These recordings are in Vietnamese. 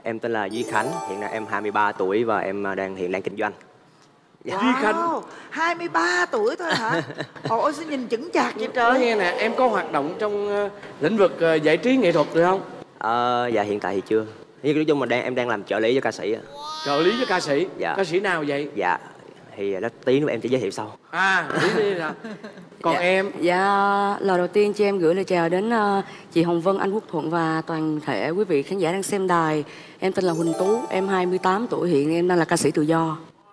Em tên là Duy Khánh, hiện nay em 23 tuổi và em hiện đang kinh doanh. Duy Khánh 23 tuổi thôi hả? Ôi sao nhìn chững chạc vậy trời. Nói nghe nè, em có hoạt động trong lĩnh vực giải trí nghệ thuật được không? Dạ hiện tại thì chưa. Nhưng nói chung em đang làm trợ lý cho ca sĩ. Trợ lý cho ca sĩ? Dạ. Ca sĩ nào vậy? Dạ thì đó tí nữa em sẽ giới thiệu sau. Tí hả? Còn dạ, em? Dạ, lời đầu tiên cho em gửi lời chào đến chị Hồng Vân, anh Quốc Thuận và toàn thể quý vị khán giả đang xem đài. Em tên là Huỳnh Tú, em 28 tuổi, hiện em đang là ca sĩ tự do.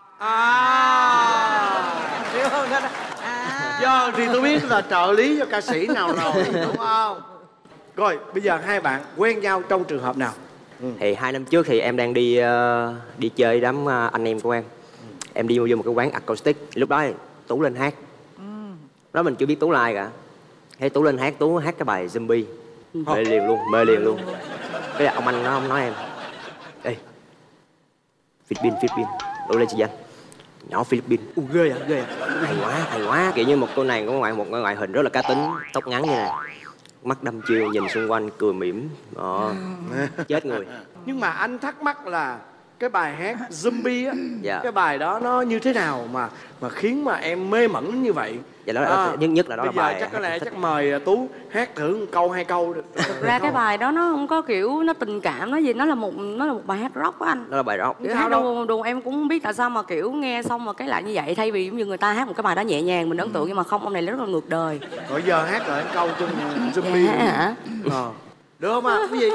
Hiểu không? Do thì tôi biết là trợ lý cho ca sĩ nào rồi, đúng không? Rồi, bây giờ hai bạn quen nhau trong trường hợp nào? Thì 2 năm trước thì em đang đi chơi đám anh em của em. Em đi vô một cái quán acoustic. Lúc đó Tú lên hát. Đó mình chưa biết Tú là ai cả. Thấy Tú lên hát, Tú hát cái bài Zombie. Mê liền luôn. Cái là ông anh nó nói em: ê, Philippines, đổ lên chị danh. Nhỏ Philippines, ghê à, hay quá. Kiểu như một cô này có một ngoại hình rất là cá tính, tóc ngắn như này, mắt đăm chiêu, nhìn xung quanh cười mỉm. Chết người. Nhưng mà anh thắc mắc là cái bài hát Zombie á, dạ. Cái bài đó nó như thế nào mà khiến mà em mê mẩn như vậy? Dạ đó là nhất là đó là bài. Bây giờ chắc có lẽ mời Tú hát thử một câu 2 câu. Thực ra cái bài đó nó không có kiểu nó tình cảm, nó gì, nó là một bài hát rock á anh. Đó là bài rock. Kiểu hát đùng em cũng không biết tại sao mà kiểu nghe xong mà cái lại như vậy, thay vì giống như người ta hát một cái bài đó nhẹ nhàng mình ấn tượng, nhưng mà không, ông này rất là ngược đời. Rồi giờ hát lại câu chung Zombie. Dạ hả? Được không ạ? Cái gì?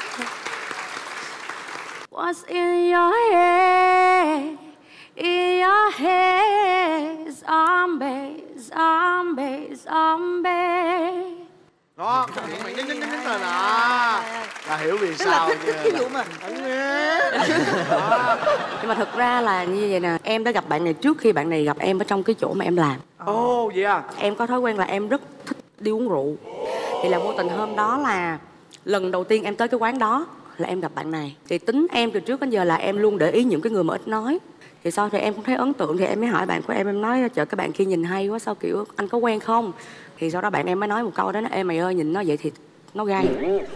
What's in your head? In your head, zombie, zombie, zombie. Đó, mày nhấn rồi nè. Là hiểu vì Tức sao. là thích cái vụ mà Nhưng mà thực ra là như vậy nè, em đã gặp bạn này trước khi bạn này gặp em ở trong cái chỗ mà em làm. Ồ, vậy à? Em có thói quen là em rất thích đi uống rượu. Thì là vô tình hôm đó là lần đầu tiên em tới cái quán đó là em gặp bạn này. Thì tính em từ trước đến giờ là em luôn để ý những cái người mà ít nói. Thì sau thì em cũng thấy ấn tượng thì em mới hỏi bạn của em nói trời cái bạn kia nhìn hay quá, sao kiểu anh có quen không? Thì sau đó bạn em mới nói một câu đó, ê mày ơi nhìn nó vậy thì nó gay.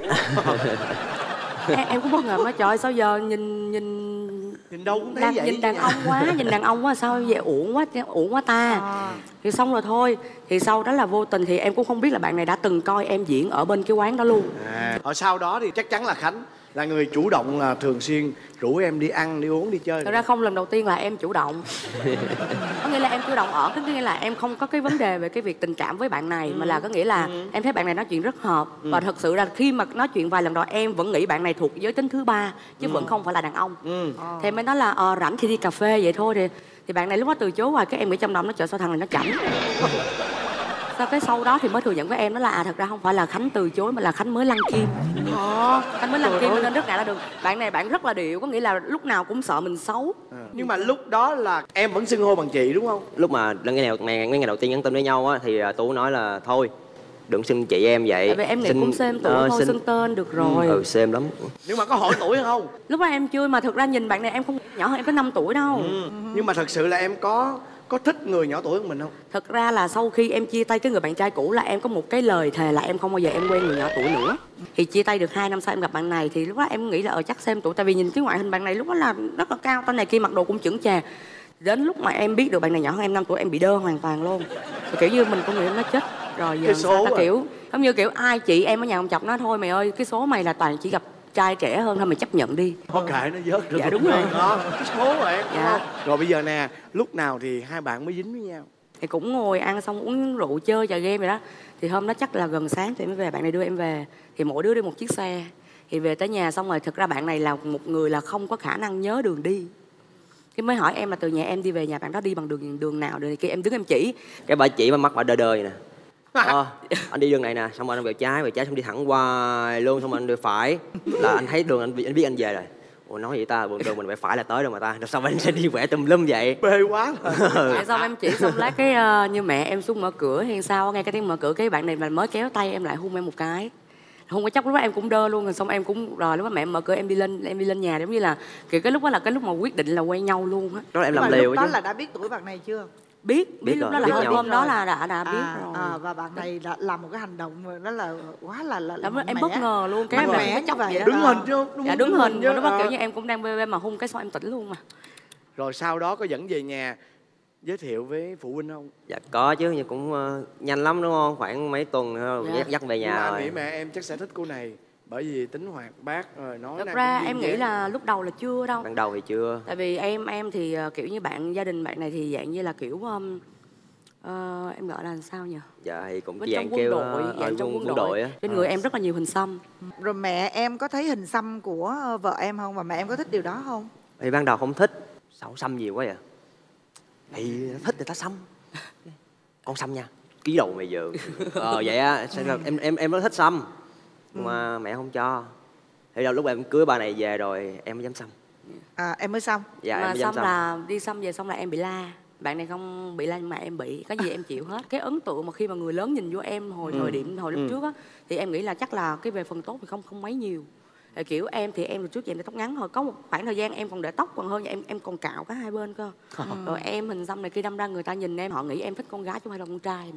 Em cũng bất ngờ nói trời sao giờ nhìn đâu cũng thấy vậy. Nhìn đàn ông quá sao vậy, uổng quá ta. Thì xong rồi thôi. Thì sau đó là vô tình thì em cũng không biết là bạn này đã từng coi em diễn ở bên cái quán đó luôn. Ở sau đó thì chắc chắn là Khánh là người chủ động, là thường xuyên rủ em đi ăn, đi uống, đi chơi. Thật ra không, lần đầu tiên là em chủ động. Có nghĩa là em chủ động ở cái nghĩa là em không có cái vấn đề về cái việc tình cảm với bạn này, mà là có nghĩa là em thấy bạn này nói chuyện rất hợp. Và thật sự là khi mà nói chuyện vài lần rồi em vẫn nghĩ bạn này thuộc giới tính thứ ba chứ vẫn không phải là đàn ông. Thì em mới nói là rảnh thì đi cà phê vậy thôi. Thì bạn này lúc đó từ chối hoài, cái em nghĩ trong lòng nó trời sao thằng này nó chảnh. Sau đó thì mới thừa nhận với em đó là thật ra không phải là Khánh từ chối mà là Khánh mới lăng kim. Khánh mới lăng kim nên rất ngại là được. Bạn này bạn rất là điệu, có nghĩa là lúc nào cũng sợ mình xấu. Nhưng mà lúc đó là em vẫn xưng hô bằng chị đúng không? Lúc mà ngày đầu tiên nhắn tin với nhau á thì Tú nói là thôi đừng xưng chị em vậy. Tại vì em nghĩ cũng xem tuổi thôi, xưng tên được rồi. Xem lắm. Nhưng mà có hỏi tuổi không? Lúc đó em chưa, mà thực ra nhìn bạn này em không nhỏ hơn em có 5 tuổi đâu. Nhưng mà thật sự là em có thích người nhỏ tuổi hơn mình không? Thật ra là sau khi em chia tay cái người bạn trai cũ là em có một cái lời thề là em không bao giờ em quen người nhỏ tuổi nữa. Thì chia tay được 2 năm sau em gặp bạn này thì lúc đó em nghĩ là chắc xem tuổi, tại vì nhìn cái ngoại hình bạn này lúc đó là rất là cao, tên này kia mặc đồ cũng chững chạc. Đến lúc mà em biết được bạn này nhỏ hơn em 5 tuổi em bị đơ hoàn toàn luôn. Thì kiểu như mình cũng nghĩ nó chết rồi giờ sao ta, kiểu giống như kiểu ai chị em ở nhà ông chọc nó thôi mày ơi cái số mày là toàn chỉ gặp trai trẻ hơn thôi mày chấp nhận đi. Có kệ nó vớt được. Dạ đúng rồi. Đó, cái số rồi em. Dạ. Rồi bây giờ nè, lúc nào thì hai bạn mới dính với nhau? Thì cũng ngồi ăn xong uống rượu chơi trò game rồi đó. Thì hôm đó chắc là gần sáng thì em mới về, bạn này đưa em về. Thì mỗi đứa đi một chiếc xe. Thì về tới nhà xong rồi thực ra bạn này là một người là không có khả năng nhớ đường đi. Cái mới hỏi em là từ nhà em đi về nhà bạn đó đi bằng đường nào, đường này kia em đứng em chỉ. Cái bà chỉ mà mắt bà đơ đơ vậy nè. Anh đi đường này nè, xong rồi anh về trái xong đi thẳng hoài luôn, xong rồi anh đi phải là anh thấy đường, anh biết anh về rồi. Ủa nói vậy ta, đường mình phải phải là tới đâu mà ta, sao anh sẽ đi quẹo tùm lum vậy? Bê quá. Vậy xong em chỉ xong lát cái như mẹ em xuống mở cửa hay sao, nghe cái tiếng mở cửa cái bạn này mà mới kéo tay em lại hôn em một cái. Hôn cái chốc lúc đó em cũng đơ luôn, rồi xong em cũng rồi lúc đó mẹ em mở cửa em đi lên nhà, giống như là kiểu cái lúc đó là cái lúc mà quyết định là quen nhau luôn á. Đó là em làm liều chứ. Lúc đó là đã biết tuổi bạn này chưa? biết Biết rồi, lúc đó biết là nhau. hôm đó là đã biết rồi. Và bạn này đã làm một cái hành động mà nó là quá là Em mạnh bất mẽ. ngờ luôn, cái Mạnh em mẽ có như chọc vậy vậy đó. đó. Đứng hình chứ? Dạ đứng hình, chứ. mà lúc đó kiểu như em cũng đang bê mà hung cái xong em tỉnh luôn mà. Rồi sau đó có dẫn về nhà giới thiệu với phụ huynh không? Dạ có chứ, nhưng cũng nhanh lắm đúng không? Khoảng mấy tuần nữa Dạ. dắt về Nhưng mà nhà anh rồi. nghĩ mẹ em chắc sẽ thích cô này, bởi vì tính hoạt bát rồi nói Thật năng ra cũng em duyên nghĩ dáng. là lúc đầu là chưa đâu. Ban đầu thì chưa. Tại vì em thì kiểu như gia đình bạn này thì dạng như là kiểu em gọi là sao nhỉ? Dạ thì cũng Bên dạng trong quân kêu đội, dạng trong quân đội á. trên người em rất là nhiều hình xăm. Rồi mẹ em có thấy hình xăm của vợ em không? Và mẹ em có thích điều đó không? Thì ban đầu không thích, sao xăm nhiều quá vậy? Thì thích thì ta xăm. Con xăm nha, ký đầu mày giờ. Vậy á, em rất thích xăm. Nhưng mà mẹ không cho. Thì lúc em cưới bà này về rồi em mới dám xăm. Em mới xăm. Dạ em Mà mới dám xong xăm. là đi xăm về xong là em bị la. Bạn này không bị la nhưng mà em bị, cái gì em chịu hết. Cái ấn tượng mà khi mà người lớn nhìn vô em hồi lúc trước á, thì em nghĩ là chắc là cái về phần tốt thì không mấy nhiều. Thì kiểu em thì em trước giờ em để tóc ngắn thôi, có một khoảng thời gian em còn để tóc còn hơn, em còn cạo cả hai bên cơ. Rồi em hình xăm này kia, đâm ra người ta nhìn em họ nghĩ em thích con gái chứ không phải là con trai.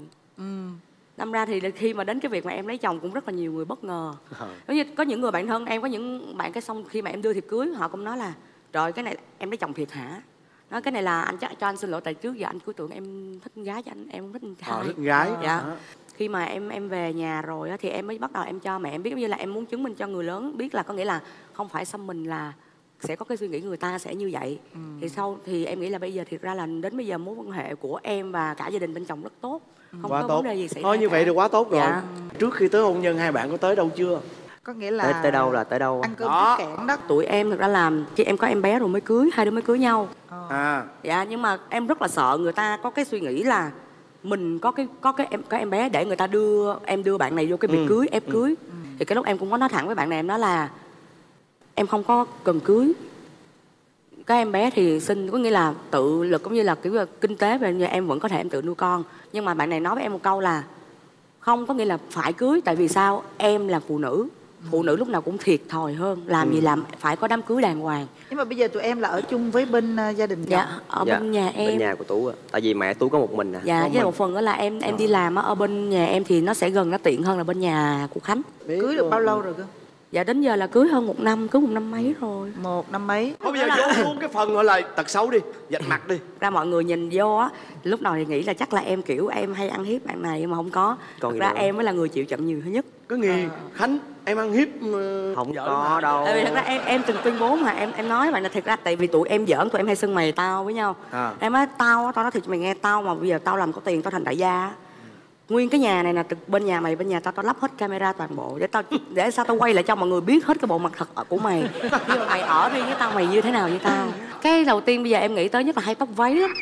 Đâm ra thì khi mà đến cái việc mà em lấy chồng cũng rất là nhiều người bất ngờ. Giống như có những người bạn thân em, có những bạn cái xong khi mà em đưa thiệp cưới họ cũng nói là trời cái này em lấy chồng thiệt hả? Nói cái này là anh cho anh xin lỗi tại trước giờ anh cứ tưởng em thích con gái cho anh, em không thích con trai. Thích con gái. Dạ. Khi mà em về nhà rồi á, thì em mới bắt đầu em cho mẹ em biết, như là em muốn chứng minh cho người lớn biết là có nghĩa là không phải xăm mình là sẽ có cái suy nghĩ người ta sẽ như vậy. Thì em nghĩ là bây giờ thiệt ra là đến bây giờ mối quan hệ của em và cả gia đình bên chồng rất tốt, không Quá có tốt. vấn đề gì xảy ra Thôi như cả. vậy thì quá tốt rồi. Dạ. Trước khi tới hôn nhân hai bạn có tới đâu chưa? Có nghĩa là Tới đâu là tới đâu. ăn cơm Đó. trước kẽn đó. Tụi em thực ra làm khi em có em bé rồi mới cưới, hai đứa mới cưới nhau. Dạ, nhưng mà em rất là sợ người ta có cái suy nghĩ là mình có em bé để người ta đưa bạn này vô cái việc cưới, ép cưới. Thì cái lúc em cũng có nói thẳng với bạn này, em nói là em không có cần cưới. Cái em bé thì sinh có nghĩa là tự lực, cũng như là kiểu kinh tế về nhà em vẫn có thể em tự nuôi con. Nhưng mà bạn này nói với em một câu là không có nghĩa là phải cưới, tại vì sao em là phụ nữ lúc nào cũng thiệt thòi hơn, làm gì làm phải có đám cưới đàng hoàng. Nhưng mà bây giờ tụi em là ở chung với bên gia đình chồng. Dạ, ở bên nhà em. Bên nhà của Tú á. Tại vì mẹ Tú có một mình à. Dạ, với một phần đó là em đi làm ở bên nhà em thì nó sẽ gần, nó tiện hơn là bên nhà của Khánh. Cưới được bao lâu rồi cơ? Dạ đến giờ là cưới hơn 1 năm, cưới 1 năm mấy rồi. 1 năm mấy. Thôi bây giờ vô luôn cái phần gọi là tật xấu đi, vạch mặt đi. Ra mọi người nhìn vô á, lúc đầu thì nghĩ là chắc là em kiểu em hay ăn hiếp bạn này, nhưng mà không có. Còn Thật gì ra nữa? em mới là người chịu chậm nhiều thứ nhất. Có nghi Khánh em ăn hiếp Không vợ có hả? đâu. Tại vì thật ra em từng tuyên bố mà em nói với bạn là thật ra tại vì tụi em giỡn, tụi em hay xưng mày tao với nhau. Em nói tao nói thiệt mày nghe, tao mà bây giờ tao làm có tiền tao thành đại gia. Nguyên cái nhà này là từ bên nhà mày, bên nhà tao lắp hết camera toàn bộ để sao tao quay lại cho mọi người biết hết cái bộ mặt thật của mày. Khi mà mày ở riêng với tao mày như thế nào với tao. Cái đầu tiên bây giờ em nghĩ tới nhất là hai tóc váy lắm.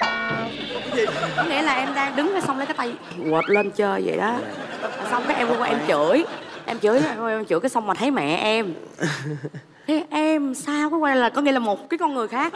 Có nghĩa là em đang đứng cái xong lấy cái tay quệt lên chơi vậy đó. Xong cái em qua em chửi cái xong mà thấy mẹ em. Thế em sao cái quay là có nghĩa là một cái con người khác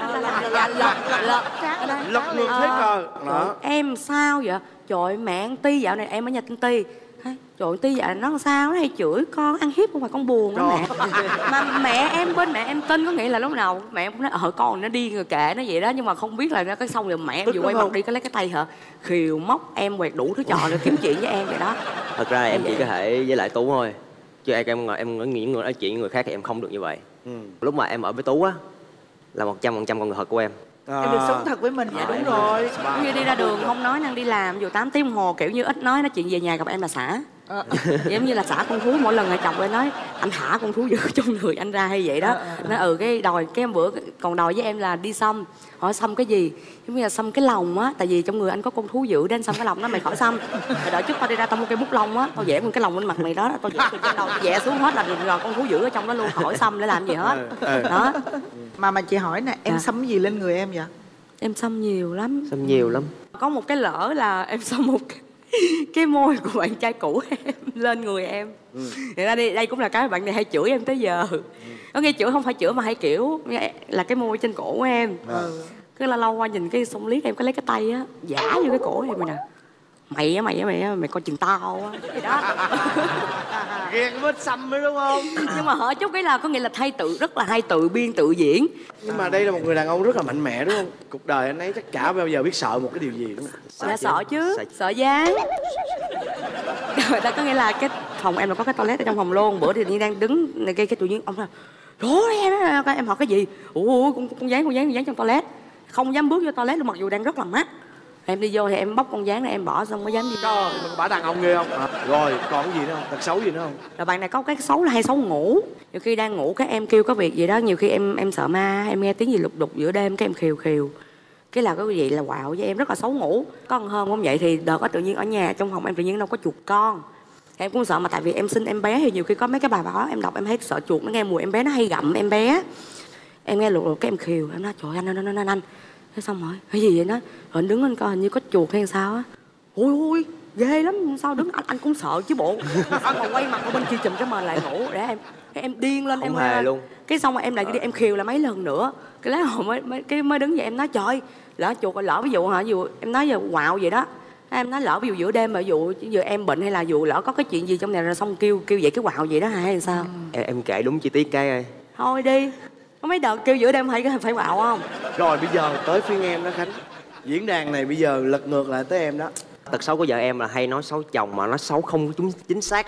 Lật ngược thế cờ đó. Em sao vậy? Trời ơi, mẹ anh Ti dạo này em ở nhà tên Ti. Trời ơi, Ti dạo này nó làm sao nó hay chửi con ăn hiếp, không phải con buồn lắm mẹ. Mà mẹ em bên mẹ em Tin có nghĩa là lúc nào mẹ em cũng nói con nó đi rồi kệ nó vậy đó, nhưng mà không biết là nó cái xong rồi mẹ em vừa quay mặt đi cái lấy cái tay hả khiều móc em quẹt đủ thứ trò để kiếm chuyện với em vậy đó. Thật ra là em chỉ có thể với lại Tú thôi, chứ em nghĩ người nói chuyện với người khác thì em không được như vậy. Lúc mà em ở với Tú á là 100% con người thật của em. Em được sống thật với mình. Dạ, Đúng rồi. Giống như đi ra đường không nói năng đi làm dù 8 tiếng đồng hồ, kiểu như ít nói chuyện về nhà gặp em là xả. Giống như là xả con thú, mỗi lần ngày chồng em nói anh thả con thú dữ trong người anh ra hay vậy đó. Nó cái đòi cái bữa còn đòi với em là đi xăm, hỏi xăm cái gì, giống như là xăm cái lòng á, tại vì trong người anh có con thú dữ đến xăm cái lòng đó. Mày khỏi xăm, mày đợi chút tao đi ra tao mua cây bút lông á, tao vẽ một cái lòng lên mặt mày đó, tao vẽ từ trên đầu vẽ xuống hết là rồi con thú dữ ở trong đó luôn, khỏi xăm để làm gì hết đó. Mà chị hỏi nè, em xăm gì lên người em vậy? Em xăm nhiều lắm. Xăm nhiều lắm. Có một cái lỡ là em xăm một cái môi của bạn trai cũ em lên người em. Thì ra đây cũng là cái bạn này hay chửi em tới giờ. Có nghe chửi không phải chửi mà hay kiểu là cái môi trên cổ của em. Cứ lâu lâu qua nhìn cái xong liếc em có lấy cái tay á giả vô cái cổ em rồi nè. mày coi chừng tao á vậy đó. Ghen vết xăm đấy đúng không? Nhưng mà hỏi chút cái là có nghĩa là rất là hay tự biên tự diễn. Nhưng mà đây là một người đàn ông rất là mạnh mẽ đúng không? Cuộc đời anh ấy chắc chả bao giờ biết sợ một cái điều gì đúng không? Dạ sợ chứ, sợ gián. Người ta có nghĩa là cái phòng em là có cái toilet ở trong phòng luôn. Bữa thì Nhi đang đứng này cái tự nhiên ông nói rồi em hỏi cái gì? Ủa con dán trong toilet. Không dám bước vô toilet luôn mặc dù đang rất là mát. Em đi vô thì em bóc con dán này em bỏ xong mới dám đi. Trời, mình bả đàn ông ghê không? Rồi còn gì nữa không? Tật xấu gì nữa không? Rồi bạn này có cái xấu là hay xấu ngủ. Nhiều khi đang ngủ cái em kêu có việc gì đó, nhiều khi em sợ ma, em nghe tiếng gì lục đục giữa đêm cái em khều. Cái là cái gì là quạo với em rất là xấu ngủ. Có một hôm không vậy thì đợt có tự nhiên ở nhà trong phòng em tự nhiên đâu có chuột con. Em cũng sợ mà tại vì em sinh em bé thì nhiều khi có mấy cái bài báo em đọc em thấy sợ chuột nó nghe mùi em bé nó hay gặm em bé. Em nghe lục cái em khều, em nói trời anh. Thế xong rồi, cái gì vậy nó? Rồi anh đứng lên coi hình như có chuột hay sao á. Ôi ghê lắm, sao đứng anh cũng sợ chứ bộ. Xong rồi quay mặt qua bên kia chùm cái mền lại ngủ để em điên lên. Không em hề luôn. Cái xong rồi em lại đi em khều là mấy lần nữa. Cái lát hồi mới đứng dậy em nói trời, lỡ chuột lỡ ví dụ em nói giờ quạo vậy đó. Em nói lỡ ví dụ giữa đêm mà ví dụ giờ em bệnh hay là dù lỡ có cái chuyện gì trong này rồi xong kêu vậy cái quạo vậy đó hay sao? Em kể đúng chi tiết cái ơi. Thôi đi. Có mấy đợt kêu giữa đêm phải quạo không? Rồi bây giờ tới phiên em đó Khánh. Diễn đàn này bây giờ lật ngược lại tới em đó. Tật xấu của vợ em là hay nói xấu chồng mà nói xấu không chính xác.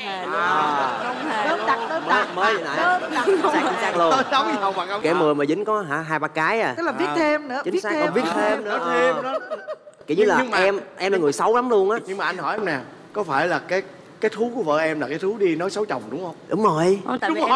Đớp đặt Mới nãy xác luôn. Đóng gì không bằng không? Kẻ 10 mà dính có 2-3 cái à. Tức là viết thêm nữa. Chính xác, còn viết thêm nữa. Thêm đó. Kiểu như là Nhưng mà em là người xấu lắm luôn á. Nhưng mà anh hỏi em nè, có phải là cái thú của vợ em là cái thú đi nói xấu chồng đúng không? Đúng rồi. Tại vì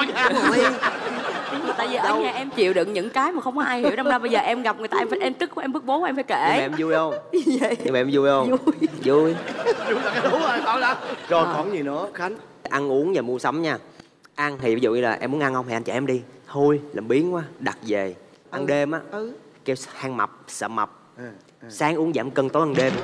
tại vì ở nhà em chịu đựng những cái mà không có ai hiểu, đâm ra bây giờ em gặp người ta em tức quá em bức bố em phải kể. Nhưng mà em vui không? Vậy? Nhưng mà em vui không? Vui. Đúng là cái thú rồi, thôi đó. Rồi còn gì nữa Khánh? Ăn uống và mua sắm nha. Ăn thì ví dụ như là em muốn ăn không thì anh chở em đi. Thôi làm biếng quá, đặt về. Ăn đêm á, kêu than mập, sợ mập. Sáng uống giảm cân, tối ăn đêm.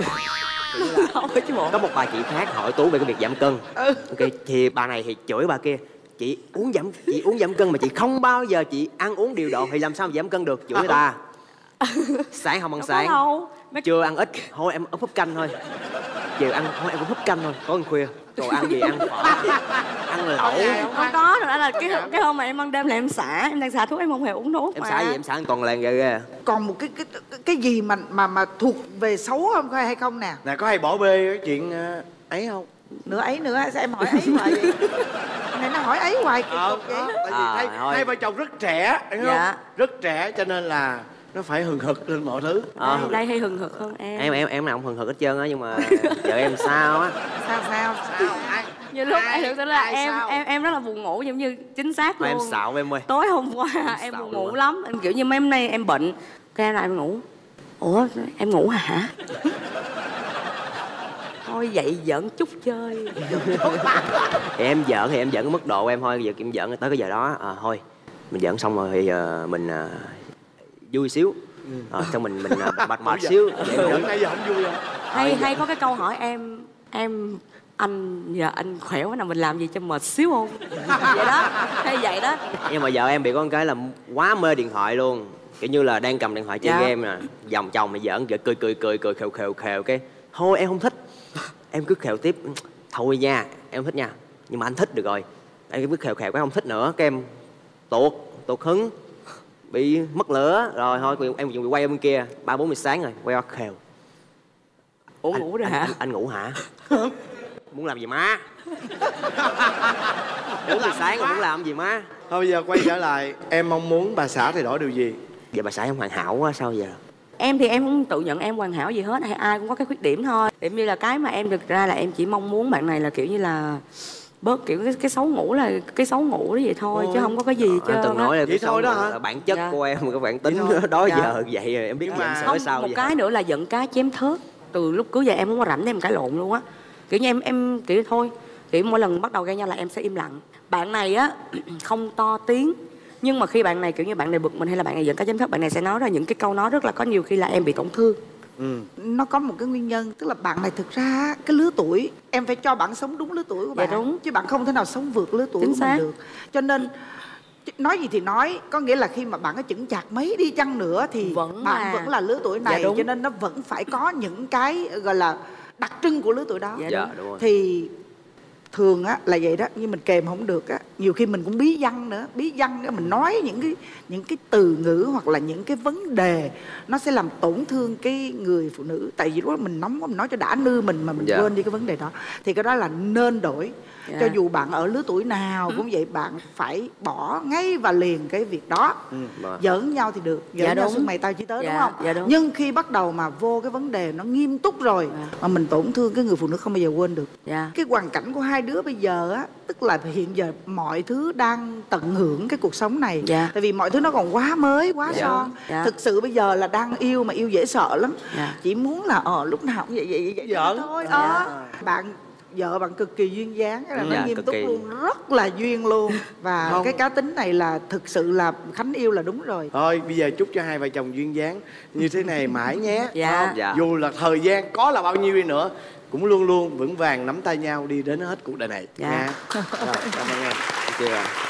Có một bà chị khác hỏi Tú về cái việc giảm cân. Ok, thì bà này thì chửi bà kia. Chị uống giảm cân mà chị không bao giờ chị ăn uống điều độ thì làm sao mà giảm cân được, chửi người ta. Sáng không ăn sáng, trưa ăn ít, thôi em húp canh thôi. Chiều ăn thôi em cũng húp canh thôi, tối ăn khuya. Rồi ăn gì ăn phở, ăn lẩu. Không có, nữa là cái hôm mà em ăn đêm là em xả, em đang xả thuốc, em không hề uống thuốc. Em xả gì em xả toàn làng ghê. Còn một cái gì mà thuộc về xấu không hay không nè? Nè có hay bỏ bê cái chuyện ấy không? Nữa sao em hỏi ấy hoài vậy? Này nó hỏi ấy hoài kìa. Tại vì hai vợ chồng rất trẻ, hiểu không? Rất trẻ cho nên là nó phải hừng hực lên mọi thứ. Đây hay hừng hực hơn em. Em nào cũng hừng hực hết trơn á, nhưng mà vợ em sao á? Sao? Như lúc em thực sự là em rất là buồn ngủ, giống như chính xác luôn. Em xạo em ơi. Tối hôm qua em buồn ngủ lắm, em kiểu như mấy hôm nay em bệnh, cái em lại em ngủ. Ủa em ngủ hả? Thôi dậy giỡn chút chơi. Thì em giỡn cái mức độ của em thôi, giờ em giỡn tới cái giờ đó thôi mình giỡn xong rồi thì mình vui xíu, xong mình mệt xíu. Giỡn nãy giờ không vui không? Hay có cái câu hỏi em anh giờ anh khỏe quá nào mình làm gì cho mệt xíu không? Vậy đó, hay vậy đó. Nhưng mà vợ em bị con cái là quá mê điện thoại luôn, kiểu như là đang cầm điện thoại chơi game nè, vòng chồng mày giỡn cười khều cái thôi em không thích, em cứ khều tiếp thôi nha em không thích nha, nhưng mà anh thích được rồi, em cứ khều cái không thích nữa, cái em tuột hứng, bị mất lửa rồi thôi em bị quay ở bên kia 3-4 giờ sáng rồi quay qua khều. Ủa ngủ rồi hả? Anh ngủ hả? Muốn làm gì má? 4 giờ sáng rồi muốn làm gì má? Thôi bây giờ quay trở lại, em mong muốn bà xã thay đổi điều gì? Giờ bà xã em hoàn hảo quá sao giờ? Em thì em không tự nhận em hoàn hảo gì hết, hay ai cũng có cái khuyết điểm thôi. Điểm như là cái mà em thực ra là em chỉ mong muốn bạn này là kiểu như là bớt kiểu cái xấu ngủ là cái xấu ngủ đó vậy thôi, chứ không có cái gì chứ. Anh từng nói là vậy thôi đó hả? Bản chất của em, cái bản tính đó giờ vậy rồi em biết mà em sửa sao một vậy? cái nữa là giận cá chém thớt. Từ lúc cưới giờ em không có rảnh để em cãi lộn luôn á. Kiểu như em kiểu thôi, kiểu mỗi lần bắt đầu gây nhau là em sẽ im lặng. Bạn này á không to tiếng, nhưng mà khi bạn này kiểu như bạn này bực mình hay là bạn này giận cá chém thớt, bạn này sẽ nói ra những cái câu nói rất là có nhiều khi là em bị tổn thương. Nó có một cái nguyên nhân, tức là bạn này thực ra cái lứa tuổi em phải cho bạn sống đúng lứa tuổi của bạn. Đúng. Chứ bạn không thể nào sống vượt lứa tuổi Chính của mình được. Cho nên nói gì thì nói, có nghĩa là khi mà bạn có chững chạc mấy đi chăng nữa thì bạn vẫn là lứa tuổi này, cho nên nó vẫn phải có những cái gọi là đặc trưng của lứa tuổi đó. Dạ đúng rồi. Thì thường á là vậy đó, nhưng mình kèm không được á, nhiều khi mình cũng bí văn nữa, mình nói những cái từ ngữ hoặc là những cái vấn đề nó sẽ làm tổn thương cái người phụ nữ, tại vì lúc đó mình nóng quá, mình nói cho đã nư mình mà mình quên đi cái vấn đề đó. Thì cái đó là nên đổi. Cho dù bạn ở lứa tuổi nào cũng vậy, bạn phải bỏ ngay và liền cái việc đó. Giỡn nhau thì được, giỡn nhau sức mày tao chỉ tới, đúng không? Đúng. Nhưng khi bắt đầu mà vô cái vấn đề nó nghiêm túc rồi mà mình tổn thương cái người phụ nữ không bao giờ quên được. Cái hoàn cảnh của hai đứa bây giờ á, tức là hiện giờ mọi thứ đang tận hưởng cái cuộc sống này. Tại vì mọi thứ nó còn quá mới, quá son. Thực sự bây giờ là đang yêu mà yêu dễ sợ lắm. Chỉ muốn là lúc nào cũng vậy giỡn thôi. Bạn vợ bạn cực kỳ duyên dáng, là nó nghiêm túc luôn, rất là duyên luôn. Và cái cá tính này là thực sự là Khánh yêu là đúng rồi. Thôi bây giờ chúc cho hai vợ chồng duyên dáng như thế này mãi nhé. Dạ. Dù là thời gian có là bao nhiêu đi nữa cũng luôn luôn vững vàng nắm tay nhau đi đến hết cuộc đời này nha. Rồi, cảm ơn em.